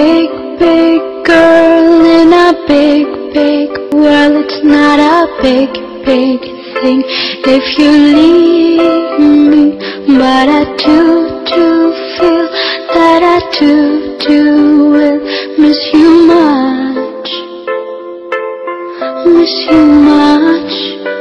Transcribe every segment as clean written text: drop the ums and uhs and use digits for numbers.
big, big girl in a big, big world. It's not a big, big thing if you leave me, but I do feel that I do will miss you much, miss you much.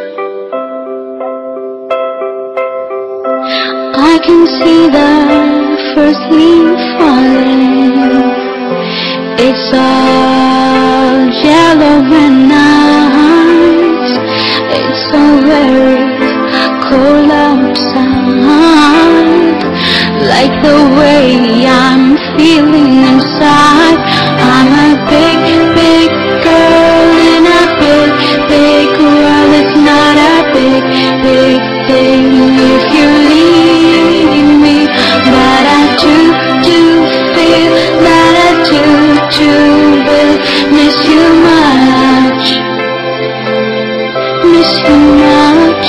I can see the first leaf falling. It's all yellow and nice. It's so very cold outside, like the way I'm feeling inside. I'm a big, big girl in a big, big world. It's not a big, big thing if you leave me, but I do feel that I do will miss you much, miss you much.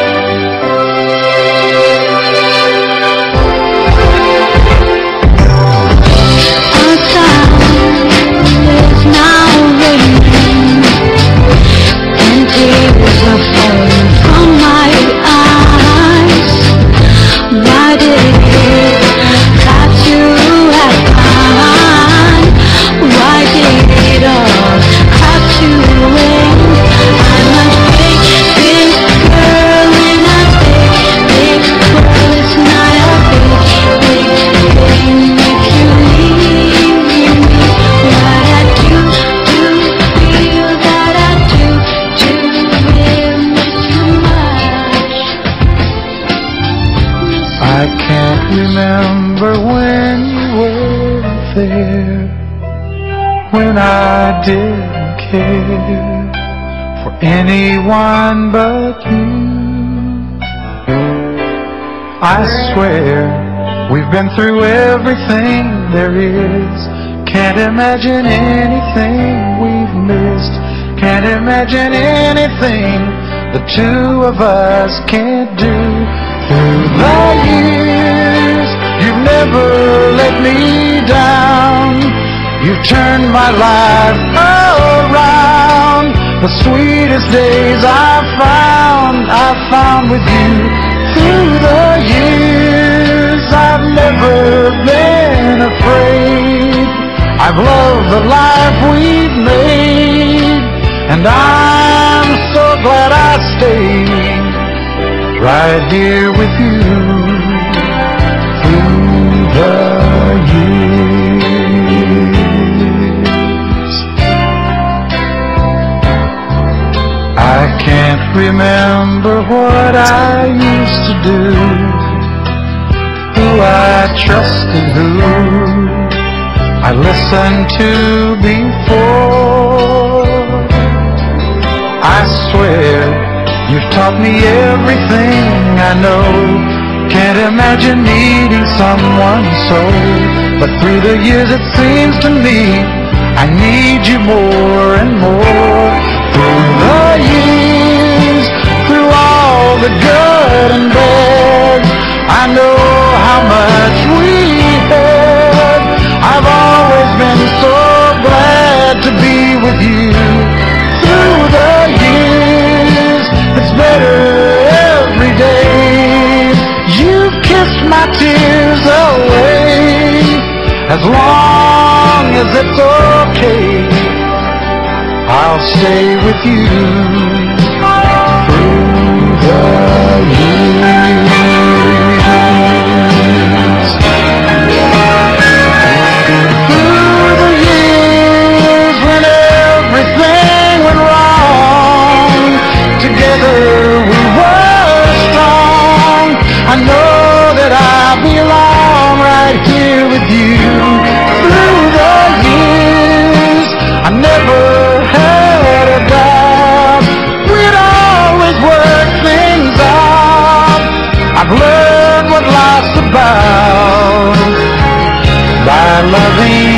I can't remember when you weren't there, when I didn't care for anyone but you. I swear we've been through everything there is. Can't imagine anything we've missed. Can't imagine anything the two of us can't do. Through the years, you've never let me down. You've turned my life around. The sweetest days I've found with you. Through the years, I've never been afraid. I've loved the life we've made, and I'm so glad I stayed right here with you through the years. I can't remember what I used to do, who I trusted, who I listened to before. I swear you've taught me everything I know. Can't imagine needing someone so, but through the years it seems to me I need you more and more. Through the years, through all the good and bad, I know how much we had. I've always been so glad to be with you. Through the years, it's better every day. You've kissed my tears away. As long as it's okay, I'll stay with you through the years. Through the years when everything went wrong, together we were strong. I know that I belong right here with you. Through the years, I never had a doubt. We'd always work things out. I've learned what life's about by loving